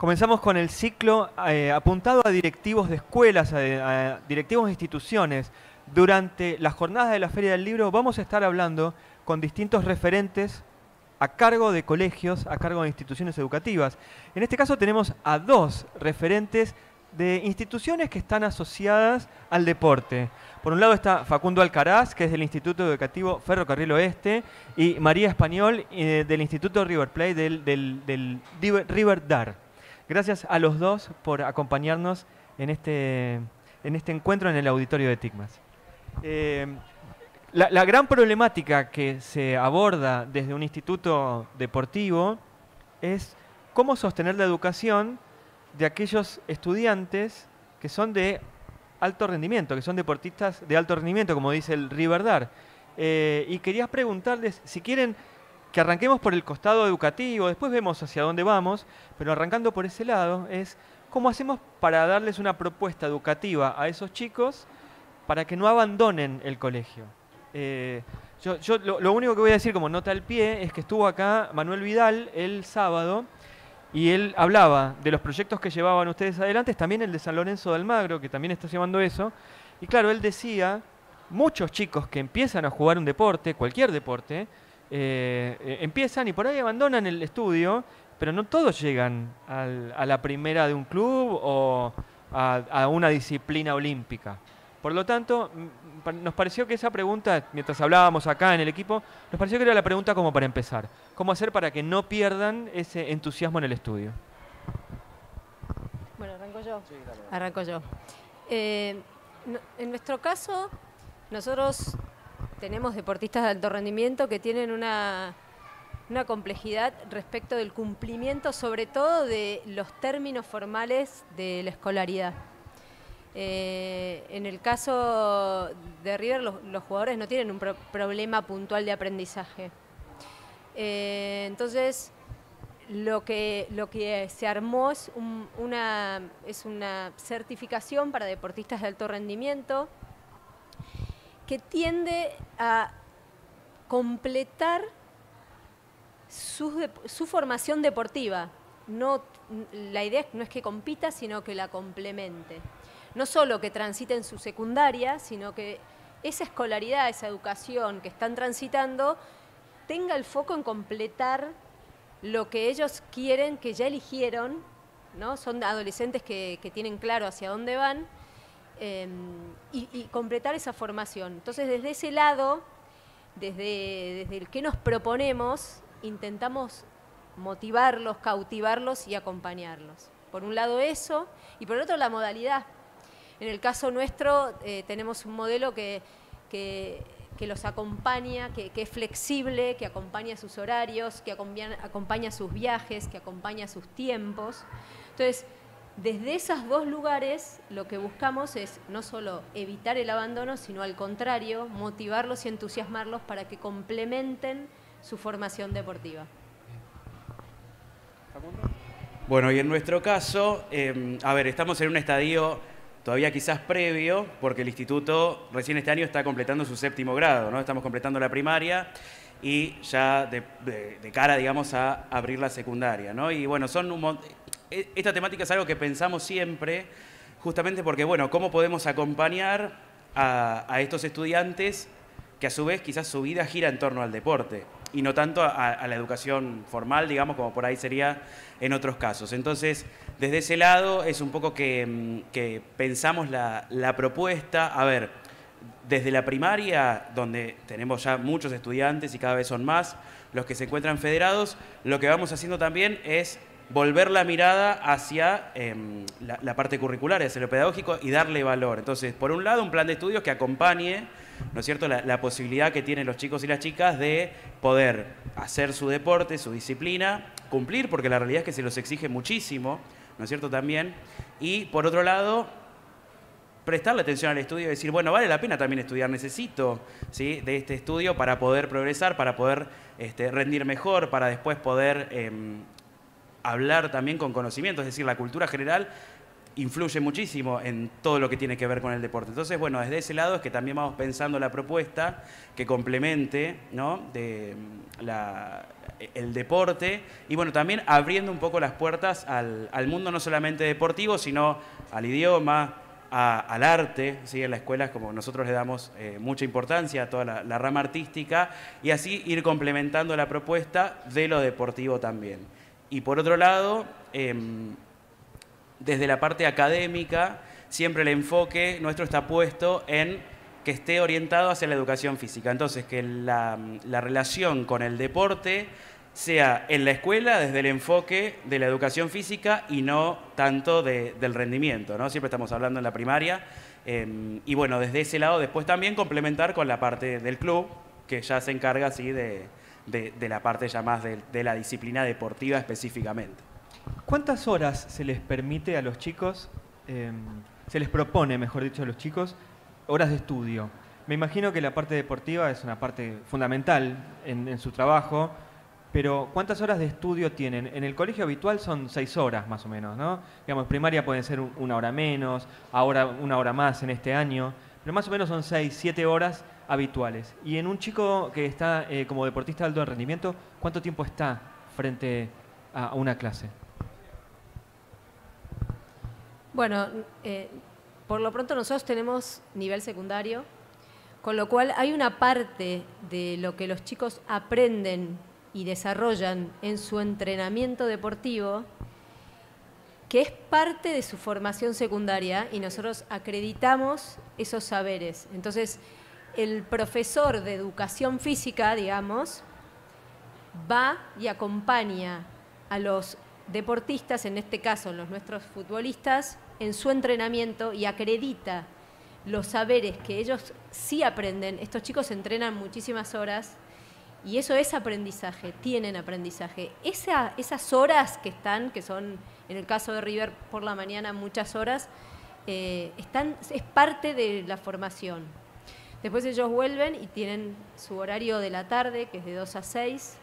Comenzamos con el ciclo apuntado a directivos de escuelas, a directivos de instituciones. Durante las jornadas de la Feria del Libro vamos a estar hablando con distintos referentes a cargo de colegios, a cargo de instituciones educativas. En este caso tenemos a dos referentes de instituciones que están asociadas al deporte. Por un lado está Facundo Alcaraz, que es del Instituto Educativo Ferrocarril Oeste, y María Español, del Instituto River Plate, del River Dar. Gracias a los dos por acompañarnos en este encuentro en el auditorio de TICMAS. La gran problemática que se aborda desde un instituto deportivo es cómo sostener la educación de aquellos estudiantes que son de alto rendimiento, que son deportistas de alto rendimiento, como dice el River Dar. Y quería preguntarles si quieren que arranquemos por el costado educativo, después vemos hacia dónde vamos, pero arrancando por ese lado es cómo hacemos para darles una propuesta educativa a esos chicos para que no abandonen el colegio. Lo único que voy a decir como nota al pie es que estuvo acá Manuel Vidal el sábado y él hablaba de los proyectos que llevaban ustedes adelante, también el de San Lorenzo de Almagro, que también está llevando eso, y claro, él decía, muchos chicos que empiezan a jugar un deporte, cualquier deporte, empiezan y por ahí abandonan el estudio, pero no todos llegan a la primera de un club o a una disciplina olímpica. Por lo tanto, nos pareció que esa pregunta, mientras hablábamos acá en el equipo, nos pareció que era la pregunta como para empezar. ¿Cómo hacer para que no pierdan ese entusiasmo en el estudio? Bueno, arranco yo. Sí, dale. Arranco yo. En nuestro caso, nosotros tenemos deportistas de alto rendimiento que tienen una complejidad respecto del cumplimiento, sobre todo de los términos formales de la escolaridad. En el caso de River, los jugadores no tienen un problema puntual de aprendizaje. Entonces, lo que se armó es una certificación para deportistas de alto rendimiento que tiende a completar su formación deportiva. La idea no es que compita, sino que la complemente. No solo que transiten su secundaria, sino que esa escolaridad, esa educación que están transitando, tenga el foco en completar lo que ellos quieren, que ya eligieron, ¿no? Son adolescentes que tienen claro hacia dónde van, y completar esa formación. Entonces, desde ese lado, desde el que nos proponemos, intentamos motivarlos, cautivarlos y acompañarlos. Por un lado eso, y por otro la modalidad. En el caso nuestro tenemos un modelo que los acompaña, que es flexible, que acompaña sus horarios, que acompaña sus viajes, que acompaña sus tiempos. Entonces, desde esos dos lugares lo que buscamos es no solo evitar el abandono, sino al contrario, motivarlos y entusiasmarlos para que complementen su formación deportiva. Bueno, y en nuestro caso, estamos en un estadio todavía quizás previo, porque el instituto recién este año está completando su 7º grado, ¿no? Estamos completando la primaria y ya de cara, digamos, a abrir la secundaria, ¿no? Y bueno, esta temática es algo que pensamos siempre, justamente porque, bueno, ¿cómo podemos acompañar a estos estudiantes que a su vez quizás su vida gira en torno al deporte y no tanto a la educación formal, digamos, como por ahí sería en otros casos? Entonces, desde ese lado es un poco que pensamos la propuesta. A ver, desde la primaria, donde tenemos ya muchos estudiantes y cada vez son más los que se encuentran federados, lo que vamos haciendo también es volver la mirada hacia la parte curricular, hacia lo pedagógico y darle valor. Entonces, por un lado, un plan de estudios que acompañe, ¿no es cierto?, la posibilidad que tienen los chicos y las chicas de poder hacer su deporte, su disciplina, cumplir, porque la realidad es que se los exige muchísimo, ¿no es cierto?, también. Y, por otro lado, prestarle atención al estudio y decir, bueno, vale la pena también estudiar, necesito, ¿sí?, de este estudio para poder progresar, para poder rendir mejor, para después poder hablar también con conocimiento, es decir, la cultura general influye muchísimo en todo lo que tiene que ver con el deporte. Entonces, bueno, desde ese lado es que también vamos pensando la propuesta que complemente, ¿no?, el deporte y bueno, también abriendo un poco las puertas al mundo no solamente deportivo, sino al idioma, al arte, ¿sí? En la escuela como nosotros le damos mucha importancia a toda la rama artística y así ir complementando la propuesta de lo deportivo también. Y por otro lado, desde la parte académica, siempre el enfoque nuestro está puesto en que esté orientado hacia la educación física. Entonces, que la relación con el deporte sea en la escuela desde el enfoque de la educación física y no tanto del rendimiento, ¿no? Siempre estamos hablando en la primaria. Y bueno, desde ese lado después también complementar con la parte del club, que ya se encarga así de la parte ya más de la disciplina deportiva específicamente. ¿Cuántas horas se les permite a los chicos, se les propone, mejor dicho, a los chicos, horas de estudio? Me imagino que la parte deportiva es una parte fundamental en su trabajo, pero ¿cuántas horas de estudio tienen? En el colegio habitual son 6 horas más o menos, ¿no? Digamos, primaria pueden ser 1 hora menos, ahora 1 hora más en este año, pero más o menos son 6, 7 horas habituales. Y en un chico que está como deportista de alto rendimiento, ¿cuánto tiempo está frente a una clase? Bueno, por lo pronto nosotros tenemos nivel secundario, con lo cual hay una parte de lo que los chicos aprenden y desarrollan en su entrenamiento deportivo que es parte de su formación secundaria y nosotros acreditamos esos saberes. Entonces, el profesor de educación física, digamos, va y acompaña a los deportistas, en este caso los nuestros futbolistas, en su entrenamiento y acredita los saberes que ellos sí aprenden. Estos chicos entrenan muchísimas horas y eso es aprendizaje, tienen aprendizaje. Esas horas que están, que son en el caso de River por la mañana muchas horas, es parte de la formación. Después ellos vuelven y tienen su horario de la tarde, que es de 2 a 6,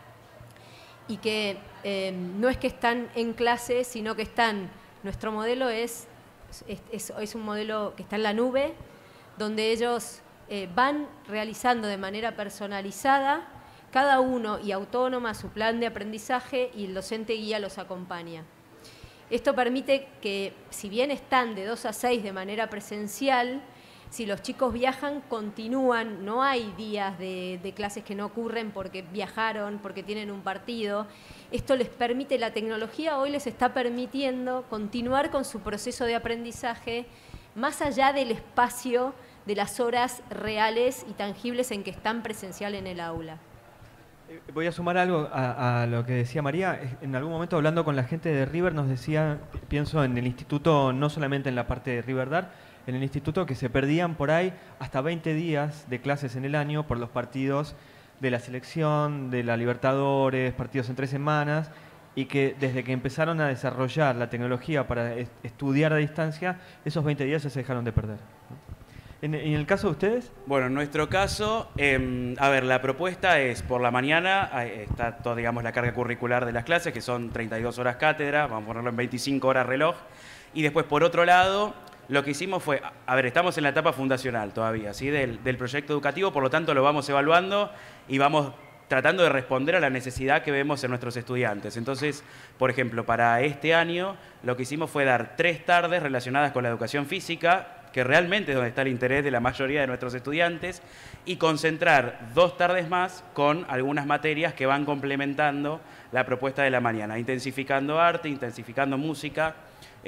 y que no es que están en clase, sino que están, nuestro modelo es un modelo que está en la nube, donde ellos van realizando de manera personalizada, cada uno y autónoma, su plan de aprendizaje y el docente guía los acompaña. Esto permite que, si bien están de 2 a 6 de manera presencial, si los chicos viajan, continúan, no hay días de clases que no ocurren porque viajaron, porque tienen un partido. Esto les permite, la tecnología hoy les está permitiendo continuar con su proceso de aprendizaje más allá del espacio de las horas reales y tangibles en que están presencial en el aula. Voy a sumar algo a lo que decía María. En algún momento hablando con la gente de River nos decía, pienso en el instituto, no solamente en la parte de Riverdar, en el instituto que se perdían por ahí hasta 20 días de clases en el año por los partidos de la selección, de la Libertadores, partidos en 3 semanas, y que desde que empezaron a desarrollar la tecnología para estudiar a distancia, esos 20 días ya se dejaron de perder. ¿En el caso de ustedes? Bueno, en nuestro caso, a ver, la propuesta es por la mañana, está toda, digamos, la carga curricular de las clases, que son 32 horas cátedra, vamos a ponerlo en 25 horas reloj, y después, por otro lado, lo que hicimos fue, a ver, estamos en la etapa fundacional todavía, ¿sí? del proyecto educativo, por lo tanto lo vamos evaluando y vamos tratando de responder a la necesidad que vemos en nuestros estudiantes. Entonces, por ejemplo, para este año lo que hicimos fue dar 3 tardes relacionadas con la educación física, que realmente es donde está el interés de la mayoría de nuestros estudiantes, y concentrar 2 tardes más con algunas materias que van complementando la propuesta de la mañana, intensificando arte, intensificando música,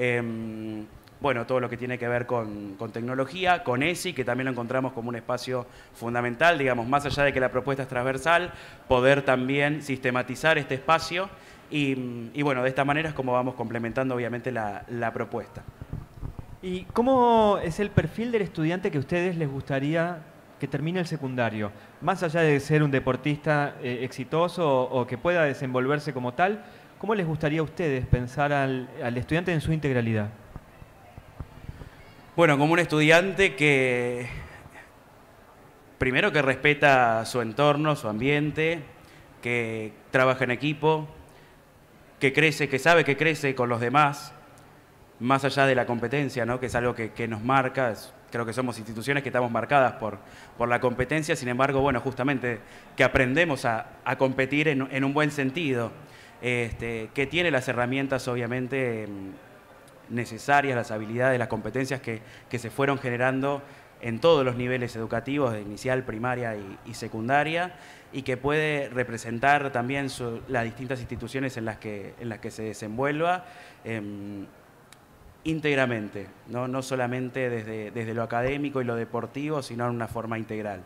bueno, todo lo que tiene que ver con tecnología, con ESI, que también lo encontramos como un espacio fundamental, digamos, más allá de que la propuesta es transversal, poder también sistematizar este espacio y bueno, de esta manera es como vamos complementando obviamente la propuesta. ¿Y cómo es el perfil del estudiante que a ustedes les gustaría que termine el secundario? Más allá de ser un deportista exitoso o que pueda desenvolverse como tal, ¿cómo les gustaría a ustedes pensar al estudiante en su integralidad? Bueno, como un estudiante que, primero que respeta su entorno, su ambiente, que trabaja en equipo, que crece, que sabe que crece con los demás, más allá de la competencia, ¿no? Que es algo que nos marca, creo que somos instituciones que estamos marcadas por la competencia, sin embargo, bueno, justamente que aprendemos a competir en un buen sentido, que tiene las herramientas, obviamente, necesarias, las habilidades, las competencias que se fueron generando en todos los niveles educativos, de inicial, primaria y secundaria, y que puede representar también las distintas instituciones en las que se desenvuelva íntegramente, no solamente desde lo académico y lo deportivo, sino en una forma integral.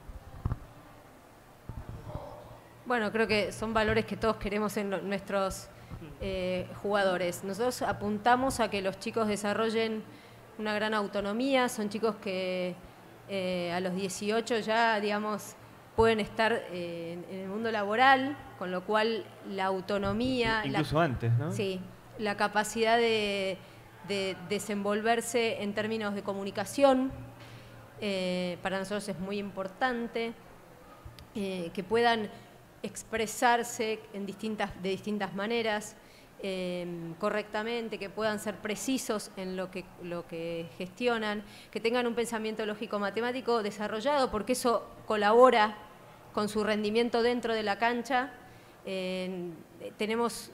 Bueno, creo que son valores que todos queremos en nuestros jugadores. Nosotros apuntamos a que los chicos desarrollen una gran autonomía, son chicos que a los 18 ya, digamos, pueden estar en el mundo laboral, con lo cual la autonomía... Incluso antes, ¿no? Sí, la capacidad de desenvolverse en términos de comunicación, para nosotros es muy importante, que puedan expresarse de distintas maneras, correctamente, que puedan ser precisos en lo que gestionan, que tengan un pensamiento lógico-matemático desarrollado, porque eso colabora con su rendimiento dentro de la cancha. Tenemos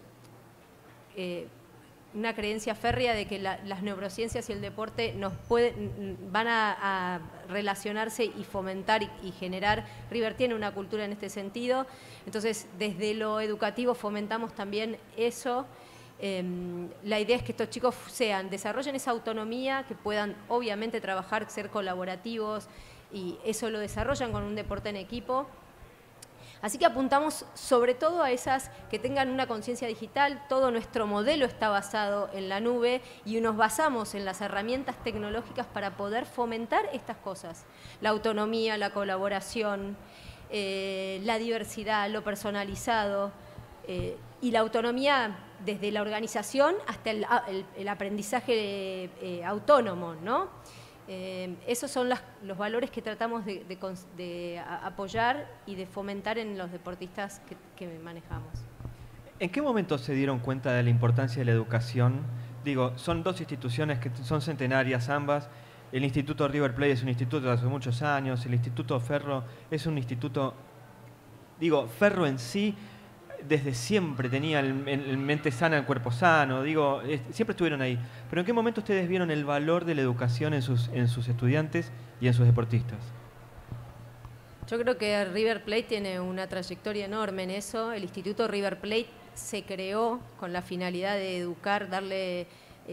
una creencia férrea de que las neurociencias y el deporte van a relacionarse y fomentar y generar. River tiene una cultura en este sentido, entonces desde lo educativo fomentamos también eso. La idea es que estos chicos desarrollen esa autonomía, que puedan obviamente trabajar, ser colaborativos, y eso lo desarrollan con un deporte en equipo. Así que apuntamos sobre todo a esas que tengan una conciencia digital. Todo nuestro modelo está basado en la nube y nos basamos en las herramientas tecnológicas para poder fomentar estas cosas. La autonomía, la colaboración, la diversidad, lo personalizado y la autonomía desde la organización hasta el aprendizaje autónomo, ¿no? Esos son los valores que tratamos de apoyar y de fomentar en los deportistas que manejamos. ¿En qué momento se dieron cuenta de la importancia de la educación? Digo, son dos instituciones que son centenarias ambas. El Instituto River Plate es un instituto de hace muchos años, el Instituto Ferro es un instituto... Digo, Ferro en sí desde siempre tenía el mente sana, el cuerpo sano, digo, siempre estuvieron ahí. Pero ¿en qué momento ustedes vieron el valor de la educación en sus estudiantes y en sus deportistas? Yo creo que River Plate tiene una trayectoria enorme en eso. El Instituto River Plate se creó con la finalidad de educar, darle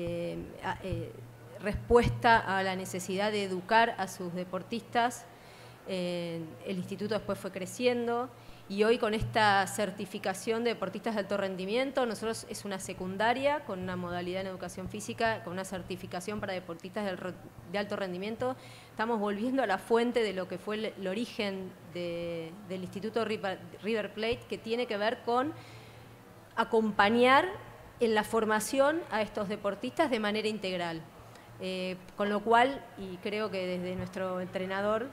respuesta a la necesidad de educar a sus deportistas. El instituto después fue creciendo. Y hoy con esta certificación de deportistas de alto rendimiento, nosotros es una secundaria con una modalidad en educación física, con una certificación para deportistas de alto rendimiento. Estamos volviendo a la fuente de lo que fue el origen del Instituto River Plate, que tiene que ver con acompañar en la formación a estos deportistas de manera integral. Con lo cual, y creo que desde nuestro entrenador,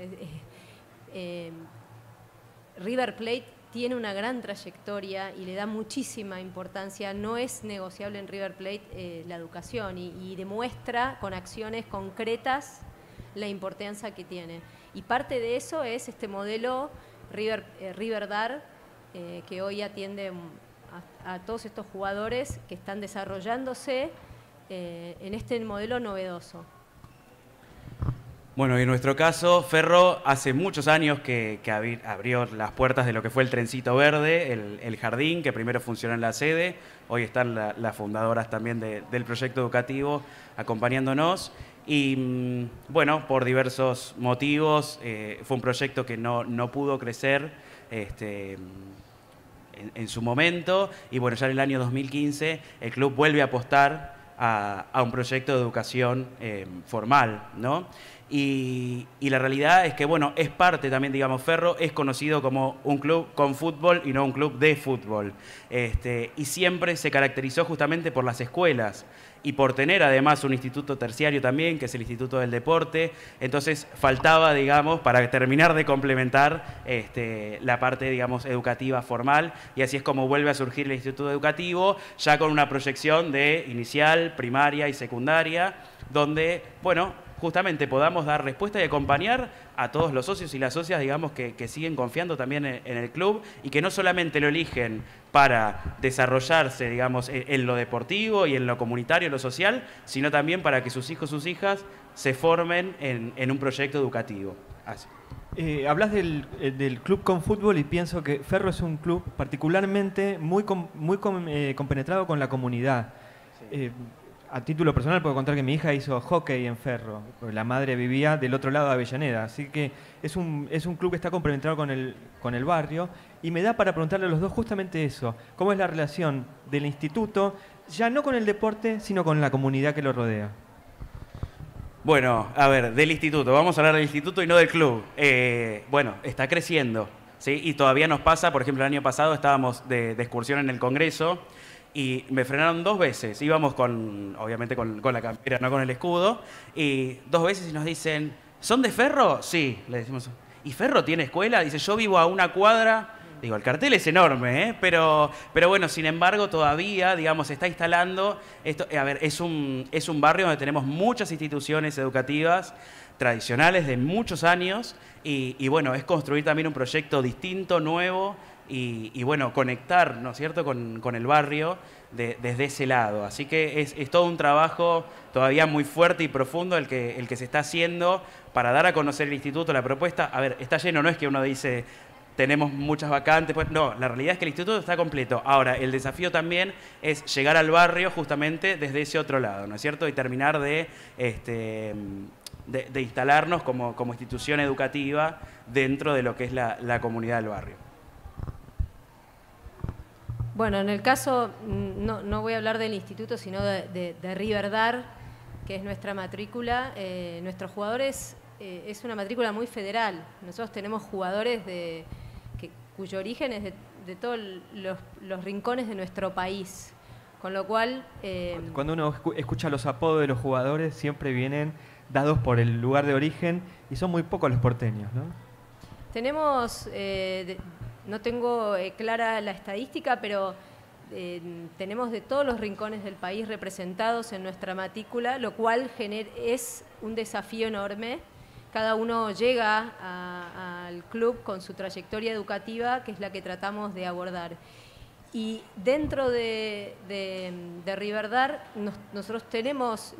River Plate tiene una gran trayectoria y le da muchísima importancia. No es negociable en River Plate la educación y demuestra con acciones concretas la importancia que tiene. Y parte de eso es este modelo Riverdar, que hoy atiende a todos estos jugadores que están desarrollándose en este modelo novedoso. Bueno, en nuestro caso, Ferro hace muchos años que abrió las puertas de lo que fue el Trencito Verde, el jardín, que primero funcionó en la sede. Hoy están las fundadoras también del proyecto educativo acompañándonos. Y bueno, por diversos motivos, fue un proyecto que no pudo crecer en su momento. Y bueno, ya en el año 2015 el club vuelve a apostar a un proyecto de educación formal, ¿no? Y la realidad es que, bueno, es parte también, digamos, Ferro es conocido como un club con fútbol y no un club de fútbol. Y siempre se caracterizó justamente por las escuelas y por tener además un instituto terciario también, que es el Instituto del Deporte. Entonces faltaba, digamos, para terminar de complementar la parte, digamos, educativa formal, y así es como vuelve a surgir el Instituto Educativo, ya con una proyección de inicial, primaria y secundaria, donde, bueno, justamente podamos dar respuesta y acompañar a todos los socios y las socias, digamos, que siguen confiando también en el club y que no solamente lo eligen para desarrollarse, digamos, en lo deportivo y en lo comunitario, en lo social, sino también para que sus hijos, sus hijas se formen en un proyecto educativo. Así. Hablas del club con fútbol y pienso que Ferro es un club particularmente muy compenetrado con la comunidad. Sí. A título personal puedo contar que mi hija hizo hockey en Ferro, porque la madre vivía del otro lado de Avellaneda, así que es un club que está compenetrado con el barrio y me da para preguntarle a los dos justamente eso, cómo es la relación del instituto, ya no con el deporte, sino con la comunidad que lo rodea. Bueno, a ver, del instituto, vamos a hablar del instituto y no del club. Bueno, está creciendo, ¿sí? Y todavía nos pasa, por ejemplo, el año pasado estábamos de excursión en el Congreso y me frenaron 2 veces. Íbamos obviamente con la campera, no con el escudo, y 2 veces y nos dicen, ¿son de Ferro? Sí, le decimos. ¿Y Ferro tiene escuela? Dice, yo vivo a 1 cuadra. Digo, el cartel es enorme, pero bueno, sin embargo, todavía, digamos, se está instalando. Esto, a ver, es un barrio donde tenemos muchas instituciones educativas tradicionales de muchos años y bueno, es construir también un proyecto distinto, nuevo y bueno, conectar, ¿no es cierto?, con el barrio desde ese lado. Así que es todo un trabajo todavía muy fuerte y profundo el que se está haciendo para dar a conocer el instituto, la propuesta. A ver, está lleno, no es que uno dice tenemos muchas vacantes, pues no, la realidad es que el instituto está completo. Ahora, el desafío también es llegar al barrio justamente desde ese otro lado, ¿no es cierto? Y terminar de instalarnos como institución educativa dentro de lo que es la comunidad del barrio. Bueno, en el caso, no voy a hablar del instituto, sino de Riverdar, que es nuestra matrícula. Nuestros jugadores es una matrícula muy federal. Nosotros tenemos jugadores cuyo origen es de todos los rincones de nuestro país. Con lo cual... Cuando uno escucha los apodos de los jugadores, siempre vienen dados por el lugar de origen y son muy pocos los porteños, ¿no? Tenemos... no tengo clara la estadística, pero tenemos de todos los rincones del país representados en nuestra matrícula, lo cual es un desafío enorme. Cada uno llega al club con su trayectoria educativa, que es la que tratamos de abordar. Y dentro de Riverdar, nosotros tenemos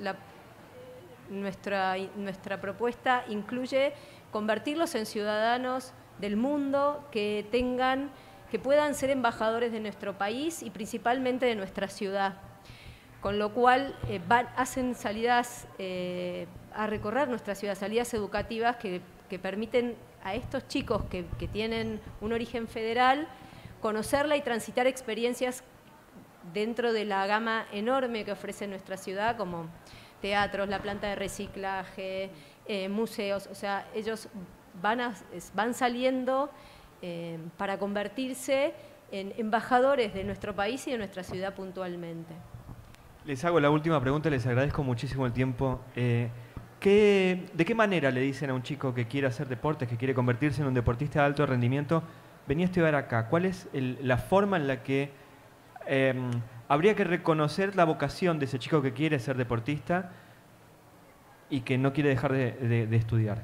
nuestra propuesta incluye convertirlos en ciudadanos del mundo, que puedan ser embajadores de nuestro país y principalmente de nuestra ciudad. Con lo cual hacen salidas a recorrer nuestra ciudad, salidas educativas que permiten a estos chicos que tienen un origen federal conocerla y transitar experiencias dentro de la gama enorme que ofrece nuestra ciudad, como teatros, la planta de reciclaje, museos. O sea, ellos van saliendo para convertirse en embajadores de nuestro país y de nuestra ciudad puntualmente. Les hago la última pregunta, les agradezco muchísimo el tiempo. ¿De qué manera le dicen a un chico que quiere hacer deportes, que quiere convertirse en un deportista de alto rendimiento, venía a estudiar acá? ¿Cuál es la forma en la que habría que reconocer la vocación de ese chico que quiere ser deportista y que no quiere dejar de estudiar?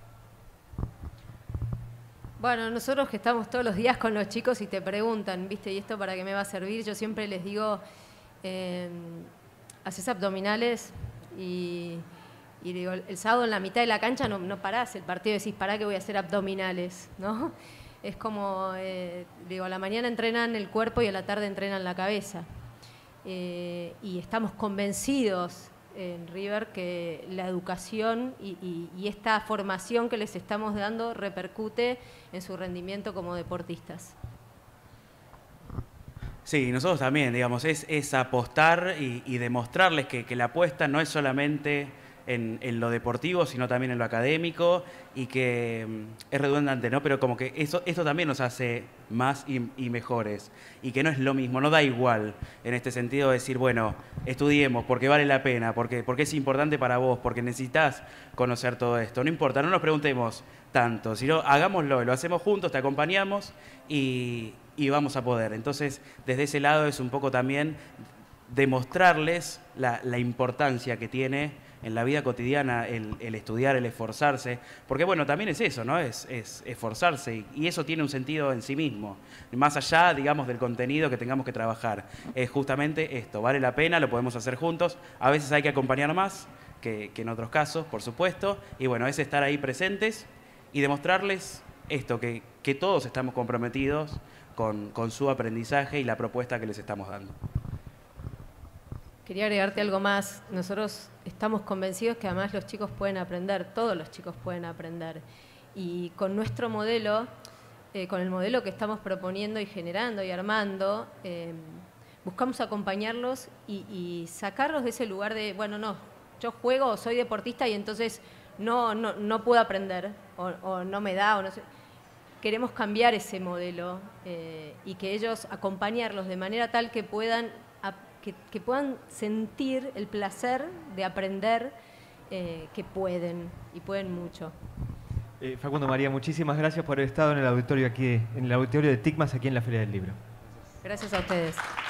Bueno, nosotros que estamos todos los días con los chicos y te preguntan, ¿viste? ¿Y esto para qué me va a servir? Yo siempre les digo, haces abdominales y digo, el sábado en la mitad de la cancha no parás el partido y decís, ¿para qué voy a hacer abdominales? ¿No? Es como, digo, a la mañana entrenan el cuerpo y a la tarde entrenan la cabeza. Y estamos convencidos en River que la educación y esta formación que les estamos dando repercute en su rendimiento como deportistas. Sí, nosotros también, digamos, es apostar y demostrarles que la apuesta no es solamente en lo deportivo, sino también en lo académico, y que es redundante, ¿no? Pero como que esto también nos hace más y mejores, y que no es lo mismo, no da igual en este sentido de decir, bueno, estudiemos porque vale la pena, porque es importante para vos, porque necesitas conocer todo esto. No importa, no nos preguntemos tanto, sino hagámoslo, lo hacemos juntos, te acompañamos y vamos a poder. Entonces, desde ese lado es un poco también demostrarles la importancia que tiene en la vida cotidiana el estudiar, el esforzarse, porque bueno, también es eso, ¿no? Es esforzarse y eso tiene un sentido en sí mismo, más allá, digamos, del contenido que tengamos que trabajar. Es justamente esto, vale la pena, lo podemos hacer juntos, a veces hay que acompañar más que en otros casos, por supuesto, y bueno, es estar ahí presentes y demostrarles esto, que todos estamos comprometidos con su aprendizaje y la propuesta que les estamos dando. Quería agregarte algo más. Nosotros estamos convencidos que además los chicos pueden aprender, todos los chicos pueden aprender. Y con nuestro modelo, con el modelo que estamos proponiendo y generando y armando, buscamos acompañarlos y sacarlos de ese lugar de, bueno, no, yo juego, soy deportista y entonces no puedo aprender o no me da o no sé. Queremos cambiar ese modelo y que ellos acompañarlos de manera tal que puedan sentir el placer de aprender, que pueden y pueden mucho. Facundo, María, muchísimas gracias por haber estado en el auditorio de TICMAS aquí en la Feria del Libro. Gracias a ustedes.